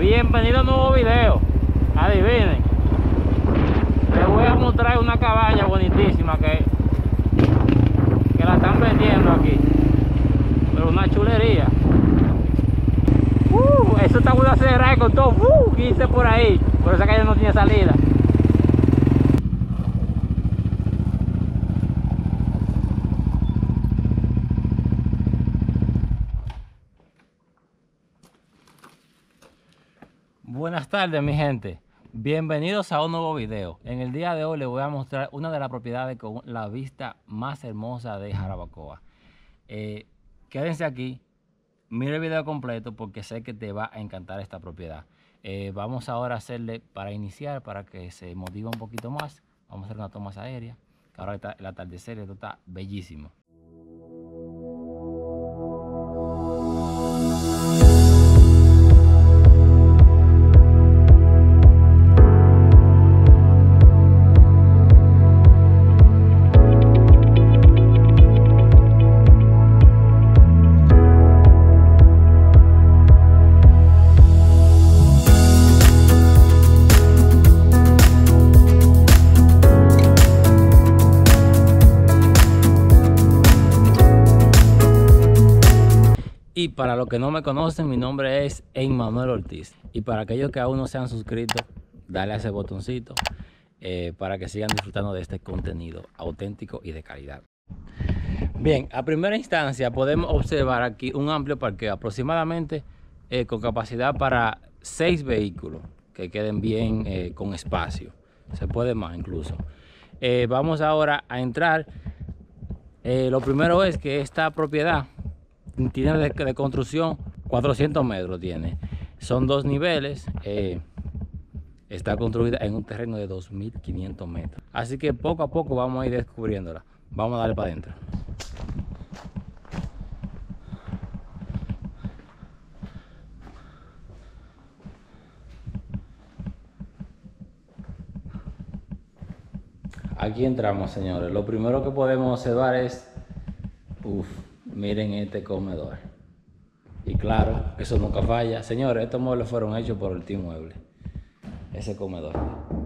Bienvenido a un nuevo video. Adivinen, les voy a mostrar una cabaña bonitísima que la están vendiendo aquí, pero una chulería. Eso está bueno cerrar con todo 15 por ahí, por esa calle no tiene salida. Buenas tardes, mi gente, bienvenidos a un nuevo video. En el día de hoy les voy a mostrar una de las propiedades con la vista más hermosa de Jarabacoa. Quédense aquí, mire el video completo porque sé que te va a encantar esta propiedad. Vamos ahora a hacerle, para iniciar, para que se motive un poquito más, vamos a hacer una toma aérea, que ahora está el atardecer, esto está bellísimo. Y para los que no me conocen, mi nombre es Emmanuel Ortiz. Y para aquellos que aún no se han suscrito, dale a ese botoncito para que sigan disfrutando de este contenido auténtico y de calidad. Bien, a primera instancia podemos observar aquí un amplio parqueo, aproximadamente con capacidad para 6 vehículos que queden bien con espacio. Se puede más incluso. Vamos ahora a entrar. Lo primero es que esta propiedad tiene de construcción 400 metros tiene. Son 2 niveles. Está construida en un terreno de 2500 metros. Así que poco a poco vamos a ir descubriéndola. Vamos a darle para adentro. Aquí entramos, señores. Lo primero que podemos observar es miren este comedor. Y claro, eso nunca falla. Señores, estos muebles fueron hechos por el Team Mueble. Ese comedor.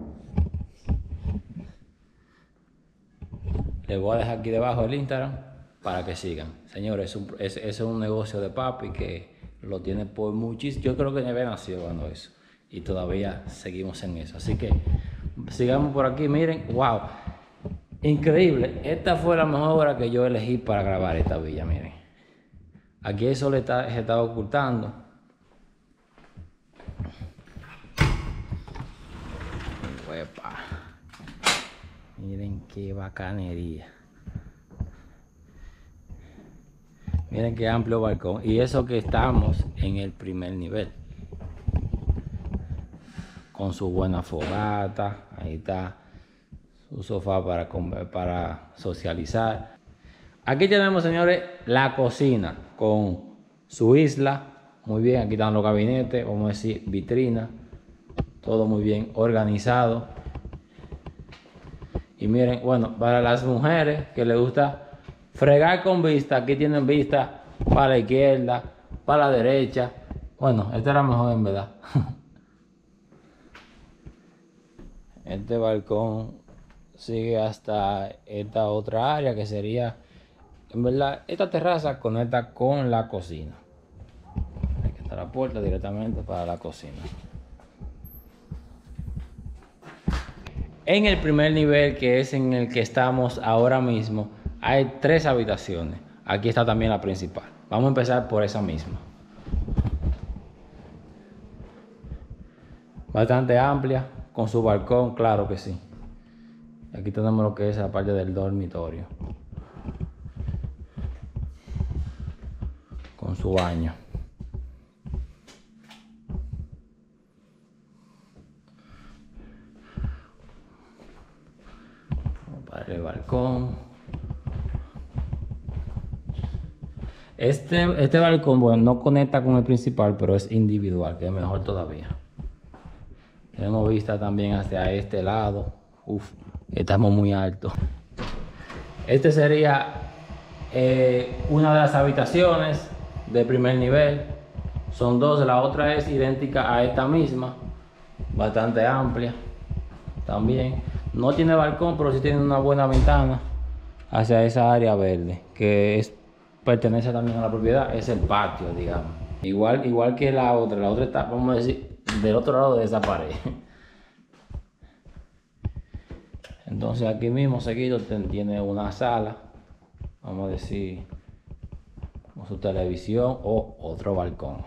Les voy a dejar aquí debajo el Instagram para que sigan. Señores, es un negocio de papi que lo tiene por muchísimo. Yo creo que ya había nacido cuando eso. Y todavía seguimos en eso. Así que sigamos por aquí. Miren, wow. Increíble, esta fue la mejor hora que yo elegí para grabar esta villa, miren. Aquí el sol se está ocultando. Uepa. Miren qué bacanería. Miren qué amplio balcón. Y eso que estamos en el primer nivel. Con su buena fogata, ahí está. Su sofá para socializar. Aquí tenemos, señores, la cocina con su isla. Muy bien, aquí están los gabinetes, vamos a decir, vitrina. Todo muy bien organizado. Y miren, bueno, para las mujeres que les gusta fregar con vista, aquí tienen vista para la izquierda, para la derecha. Bueno, esta era mejor en verdad. Este balcón sigue hasta esta otra área que sería, en verdad, esta terraza conecta con la cocina. Aquí está la puerta directamente para la cocina. En el primer nivel, que es en el que estamos ahora mismo, hay 3 habitaciones. Aquí está también la principal. Vamos a empezar por esa misma. Bastante amplia, con su balcón, claro que sí. Aquí tenemos lo que es la parte del dormitorio. Con su baño. Para el balcón. Este balcón, bueno, no conecta con el principal, pero es individual, que es mejor todavía. Tenemos vista también hacia este lado. Estamos muy altos. Este sería una de las habitaciones de primer nivel. Son dos, la otra es idéntica a esta misma, bastante amplia también. No tiene balcón, pero sí tiene una buena ventana hacia esa área verde, que pertenece también a la propiedad, es el patio, digamos. Igual que la otra está, vamos a decir, del otro lado de esa pared. Entonces aquí mismo seguido tiene una sala, vamos a decir, con su televisión o otro balcón.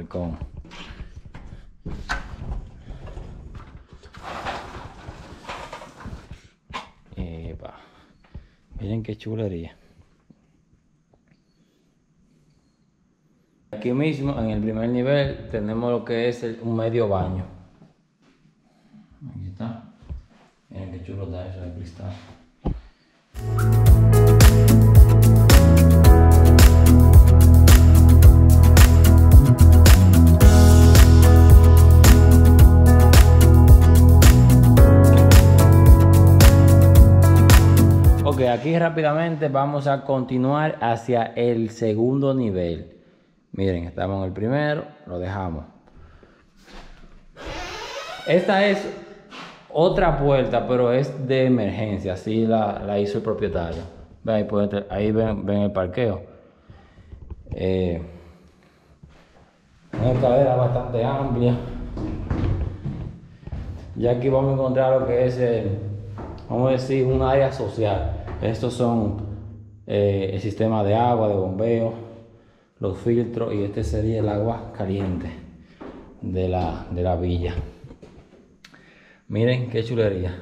Epa. Miren qué chulería. Aquí mismo en el primer nivel tenemos lo que es un medio baño. Aquí está. Miren qué chulo está eso de cristal. Ok, aquí rápidamente vamos a continuar hacia el segundo nivel. Miren, estamos en el primero, lo dejamos. Esta es otra puerta, pero es de emergencia, así la hizo el propietario. Ahí ven el parqueo. Una escalera bastante amplia. Ya aquí vamos a encontrar lo que es vamos a decir, un área social. Estos son el sistema de agua, de bombeo, los filtros, y este sería el agua caliente de la villa. Miren qué chulería.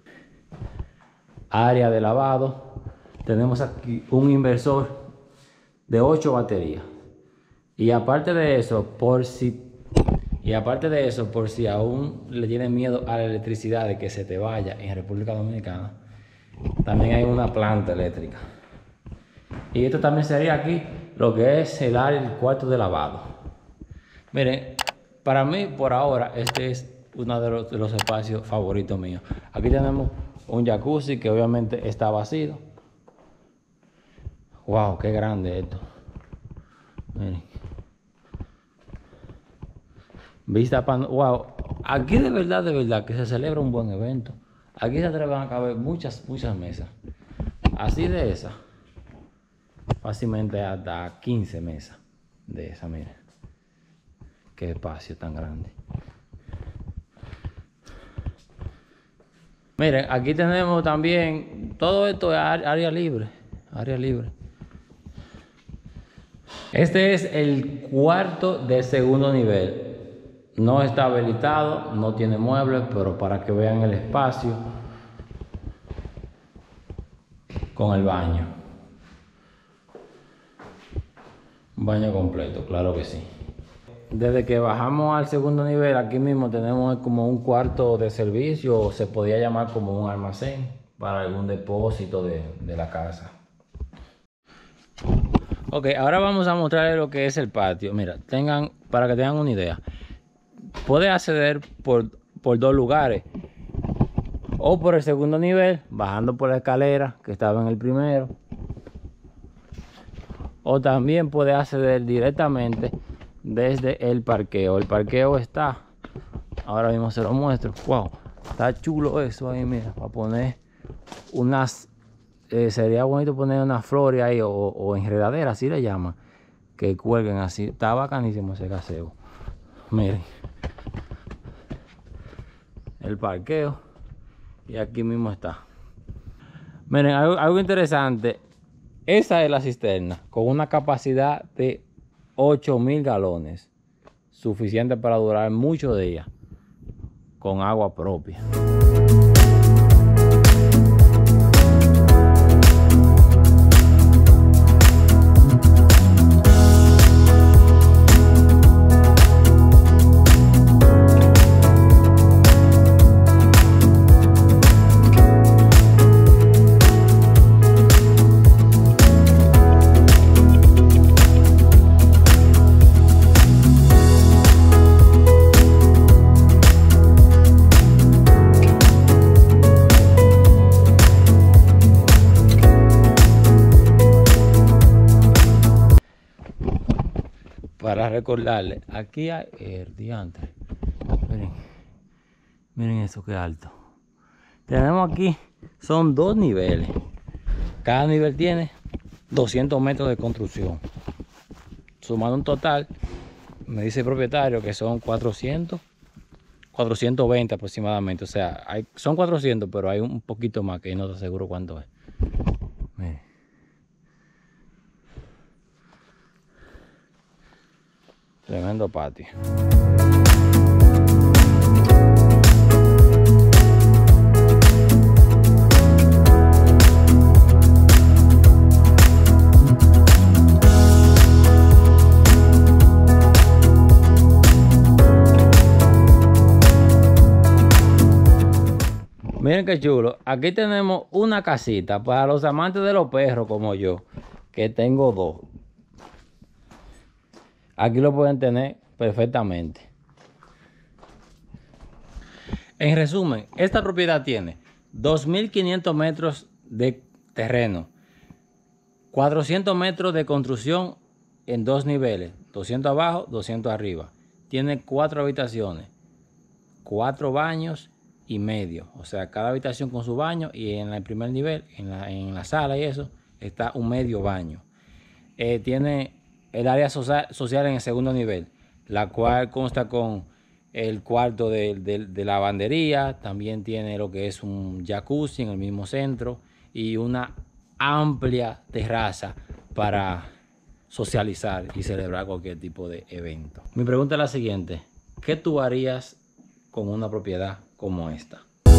Área de lavado. Tenemos aquí un inversor de 8 baterías. Y aparte de eso, por si aún le tienen miedo a la electricidad de que se te vaya en República Dominicana, también hay una planta eléctrica. Y esto también sería aquí lo que es el cuarto de lavado. Miren, para mí por ahora este es uno de los espacios favoritos míos. Aquí tenemos un jacuzzi que obviamente está vacío. Wow, qué grande esto. Miren. Vista pan, wow. Aquí de verdad que se celebra un buen evento. Aquí se atreven a caber muchas mesas. Así de esa. Fácilmente hasta 15 mesas de esa, miren. Qué espacio tan grande. Miren, aquí tenemos también, todo esto es área libre. Este es el cuarto de segundo nivel. No está habilitado, no tiene muebles, pero para que vean el espacio con el baño. Un baño completo, claro que sí. Desde que bajamos al segundo nivel, aquí mismo tenemos como un cuarto de servicio, o se podía llamar como un almacén para algún depósito de la casa. Ok, ahora vamos a mostrarles lo que es el patio. Mira, para que tengan una idea. Puede acceder por dos lugares. O por el segundo nivel, bajando por la escalera que estaba en el primero. O también puede acceder directamente desde el parqueo. El parqueo está, ahora mismo se lo muestro. Wow, está chulo eso ahí, mira, para poner unas, sería bonito poner unas flores ahí o enredaderas, así le llaman, que cuelguen así. Está bacanísimo ese gazebo. Miren, el parqueo, y aquí mismo está. Miren, algo interesante. Esa es la cisterna con una capacidad de 8.000 galones, suficiente para durar muchos días con agua propia. para recordarle, aquí hay diantre. Miren eso que alto. Tenemos aquí, son 2 niveles. Cada nivel tiene 200 metros de construcción. Sumando un total, me dice el propietario que son 420 aproximadamente. O sea, son 400, pero hay un poquito más que no te aseguro cuánto es. Miren. Tremendo patio. Miren qué chulo. Aquí tenemos una casita para los amantes de los perros como yo, que tengo 2. Aquí lo pueden tener perfectamente. En resumen, esta propiedad tiene 2.500 metros de terreno, 400 metros de construcción en 2 niveles, 200 abajo, 200 arriba. Tiene 4 habitaciones, 4 baños y medio. O sea, cada habitación con su baño, y en el primer nivel, en la sala y eso, está un medio baño. Tiene el área social en el segundo nivel, la cual consta con el cuarto de lavandería. También tiene lo que es un jacuzzi en el mismo centro y una amplia terraza para socializar y celebrar cualquier tipo de evento. Mi pregunta es la siguiente: ¿qué tú harías con una propiedad como esta?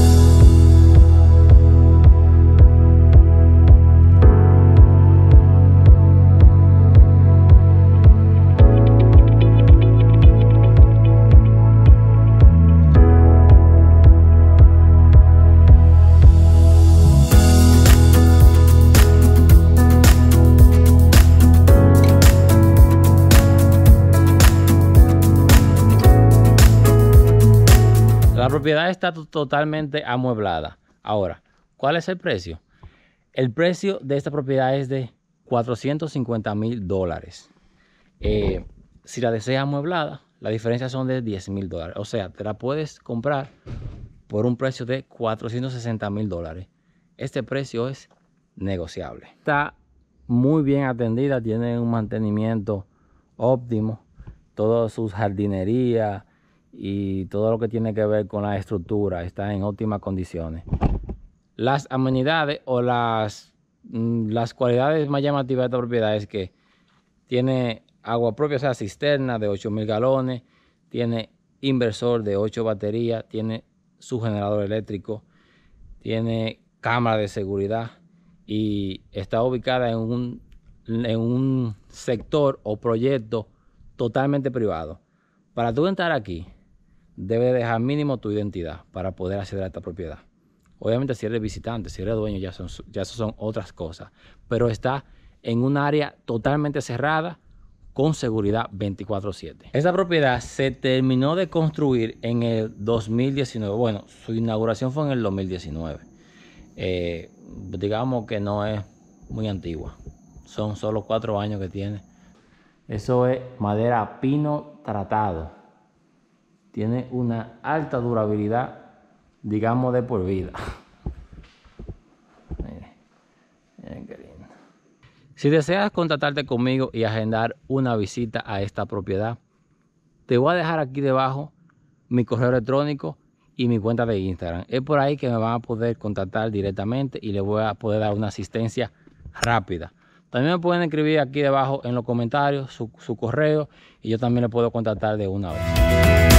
La propiedad está totalmente amueblada. Ahora, ¿cuál es el precio? El precio de esta propiedad es de $450,000. Si la deseas amueblada, la diferencia son de $10,000. O sea, te la puedes comprar por un precio de $460,000. Este precio es negociable. Está muy bien atendida, tiene un mantenimiento óptimo, todas sus jardinerías y todo lo que tiene que ver con la estructura está en óptimas condiciones. Las amenidades o las cualidades más llamativas de esta propiedad es que tiene agua propia, o sea, cisterna de 8,000 galones, tiene inversor de 8 baterías, tiene su generador eléctrico, tiene cámara de seguridad y está ubicada en un sector o proyecto totalmente privado. Para tú entrar aquí, debes dejar mínimo tu identidad para poder acceder a esta propiedad. Obviamente, si eres visitante, si eres dueño, ya eso son otras cosas. Pero está en un área totalmente cerrada, con seguridad 24/7. Esta propiedad se terminó de construir en el 2019. Bueno, su inauguración fue en el 2019. Digamos que no es muy antigua. Son solo 4 años que tiene. Eso es madera pino tratado. Tiene una alta durabilidad, digamos, de por vida. Miren qué lindo. Si deseas contactarte conmigo y agendar una visita a esta propiedad, te voy a dejar aquí debajo mi correo electrónico y mi cuenta de Instagram. Es por ahí que me van a poder contactar directamente y les voy a poder dar una asistencia rápida. También me pueden escribir aquí debajo en los comentarios su correo y yo también les puedo contactar de una vez.